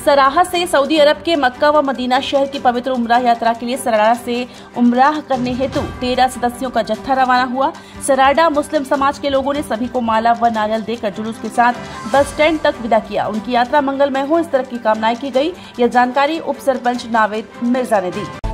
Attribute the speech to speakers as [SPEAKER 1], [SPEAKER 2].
[SPEAKER 1] सराहा से सऊदी अरब के मक्का व मदीना शहर की पवित्र उम्राह यात्रा के लिए सराड़ा से उम्राह करने हेतु 13 सदस्यों का जत्था रवाना हुआ। सराड़ा मुस्लिम समाज के लोगों ने सभी को माला व नारियल देकर जुलूस के साथ बस स्टैंड तक विदा किया। उनकी यात्रा मंगलमय हो, इस तरह की कामनाएं की गई। यह जानकारी उप सरपंच नावेद मिर्जा ने दी।